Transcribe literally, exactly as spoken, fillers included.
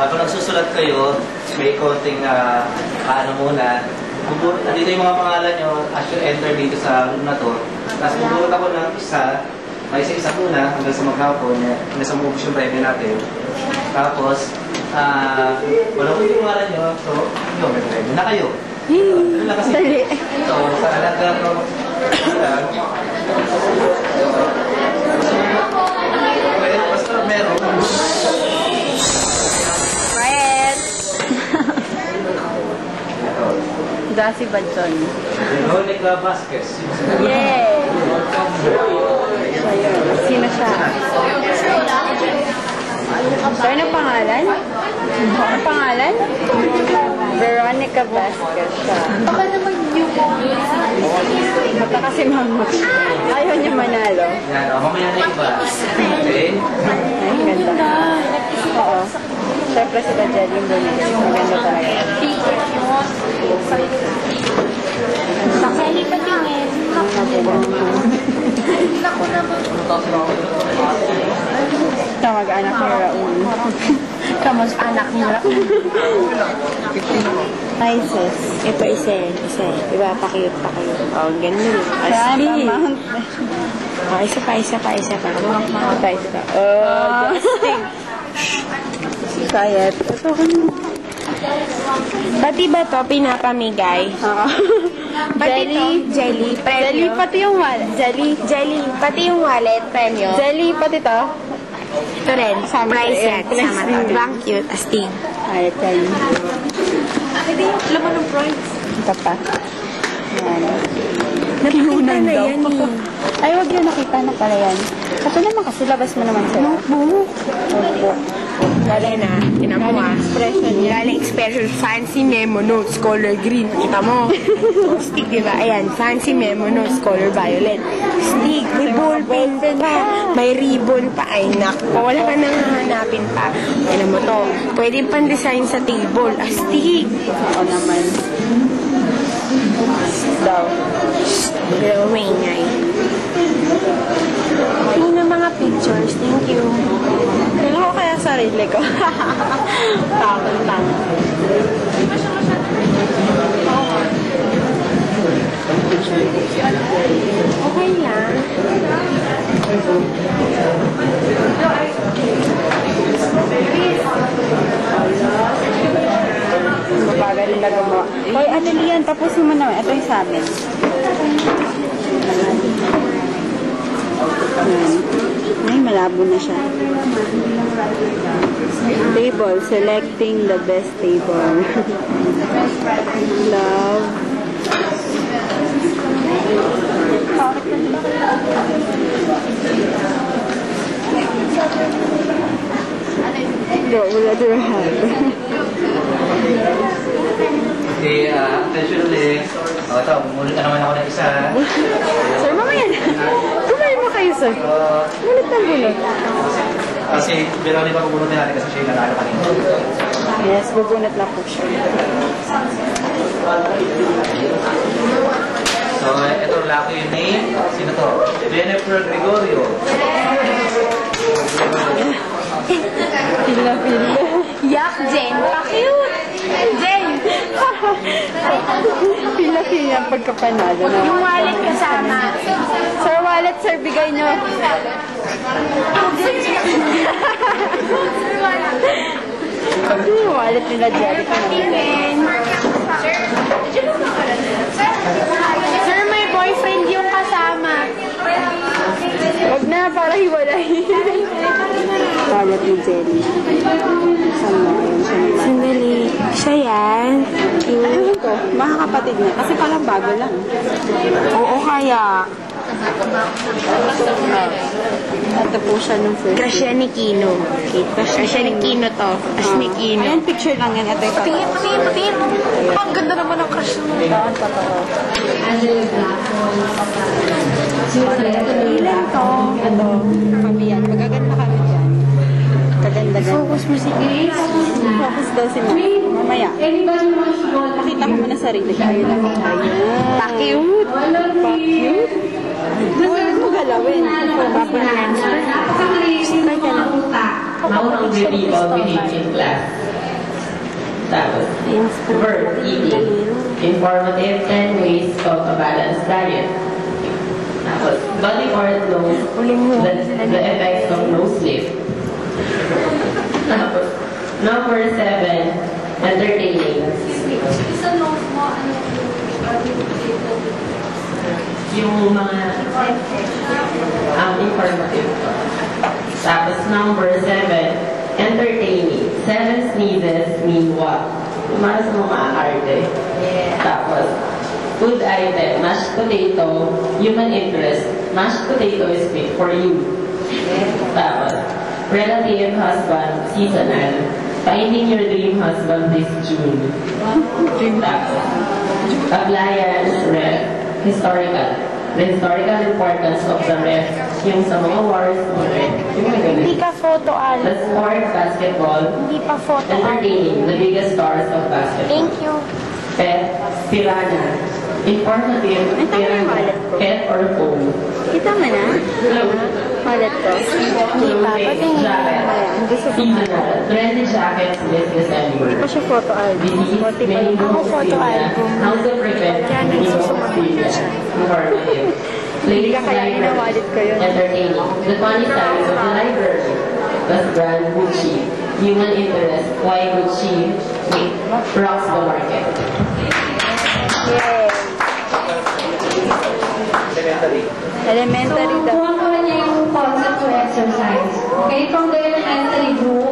Habang nagsusulat kayo, may konting uh, ano muna. Dito yung mga pangalan nyo as you enter dito sa room na to. Tapos bubulot ako ng isa, may isa-isa muna hanggang sa maghapon, hanggang sa mabubos yung premyo natin. Tapos, uh, wala ko yung pangalan nyo, so yun, may premyo na kayo. Ano lang kasi? Dali. So, sa alaga ko, basta meron. Quiet! Dasi Badson. Veronica Vasquez. Yay! Sino siya? So, ano pangalan? Ano pangalan? Veronica Vasquez siya. Baka naman yung Mata kasi mamot. Ayaw niya manalo. Yan, o, mamaya na iba. Okay? Ay, ganda. Oo. Siyempre si Tajel yung bonito. Maganda talaga. Sa Kelly patingin. Naku naman. Kamag-anak ni Raul. Kamag-anak ni Raul. Hi, sis. Ito, isa, isa. Diba, pakiyot, pakiyot. Oh, ganun. Asli. Oh, isa pa, isa pa, isa pa. Mga pa, isa pa. Oh, justing. Quiet. Ito ka na. Pati ba to pinapamigay? Oo. Jelly, jelly, premyo. Jelly, pati yung wallet. Jelly. Jelly, pati yung wallet, premyo. Jelly, pati to. Ito rin, price set. Sama rin. Bang cute, astig. Ay, jelly. Hindi yung laman ng price. Ito pa. Yan. Nakikita na yan eh. Ay, wag yun. Nakita na pala yan. Ito naman kasi labas mo naman sila. Notebook. Notebook. Galing na. Tinan mo ah. Expression yan. Galing expression. Fancy memo notes, color green. Kita mo. Stick, diba? Ayan. Fancy memo notes, color violet. Stick. May ballpen pa. May ribbon pa. Ay, nako. Wala ka nang hahanapin pa. Ayan mo to. Pwede pang design sa table. Astig. Oo naman. Daw. Pero maingay. Ay, na mga pictures. Thank you. Kailan ko kaya sarili ko? Takot lang. Okay lang. Mabagal rin na gumawa. Hoy, ano yan? Tapusin mo naman. Ito yung sa amin. Ay, malabo na siya. Table. Selecting the best table. Love. What would I have? Okay, uh, attention ulit. O, ito, mulit na naman ako ng isa. Sir, mamaya na. Kumain mo kayo, sir. Mulit ng bulot. Kasi, Veronica, pupunutin natin kasi siya yung nanalo kanina. Yes, bubunot na po siya. So, ito, laki yung name. Sino to? Jennifer Gregorio. Pila, pila. Yak, Jen. Pa-cute. Jen. Pila, pila ang pagkapanalo na. Yung wallet kasama. Sir, wallet, sir, bigay nyo. Yung wallet nila, Jerry. Sir, may boyfriend yung kasama. Wag na, para hiwalay. Wallet ni Jerry. Sandali. Siya yan. Ewan ko, mga kapatid niya. Kasi parang bago lang. Oo, kaya. Ito po siya nung first. Crush yan ni Kino. Crush siya ni Kino to. Crush ni Kino. Ayan, picture lang yan. Ito yung Patingin, patingin, patingin. Ang ganda naman ng crush mo. Saan pa to? Ilan to? Ito, kami yan. Magaganda kami dyan. Kaganda-ganda. Focus mo si Grace. Focus daw si Mama. Mamaya. Pakita ko muna sarili. Ayun lang. Ayun. Pa-cute. Pa-cute. Huwag mo galawin. Papo na lens. Napaka-crazy ng mga puta. Now already well behaved in class. Tapos, verb, eating. Informative, ten ways of a balanced diet. Tapos, body part knows the, the effects of no sleep. Tapos, number seven, entertaining. Yung mga um, informative. Tapos, number seven, entertaining. Seven sneezes mean what? Para sa mga arte. Tapos, food item, mashed potato, human interest. Mashed potato is fit for you. Tapos, relative husband, seasonal. Finding your dream husband this June. Tapos, appliance, ref, historical. The historical importance of the ref, yung sa mga wars, mga ref, yung mga ganun. Hindi ka photo album. The sport, basketball, Hindi pa photo album. entertaining, the biggest stars of basketball. Thank you. Pet, piranha. Informative, Ay, tama yung wallet piranha. ko. Pet or phone. Kita mo na? Wallet ko. Hindi pa. Patingin mo jacket. Gusto ko. Seasonal. Trendy jackets with December. Hindi pa siya photo album. Disease, Konti pa many lang. Ako photo album. How to prevent hemophilia. Informative. Hindi ka kaya ginawalit ko yun. Entertaining. The funny side of the library. Plus brand Gucci. Human interest. Why Gucci? Wait. Rocks the market. Yay! Elementary. Elementary daw. Kuha ko na niya yung concept to exercise. Okay, from the elementary group,